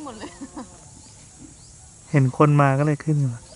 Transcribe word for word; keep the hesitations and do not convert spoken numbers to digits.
หมดเลยเห็นคนมาก็เลยขึ้นมา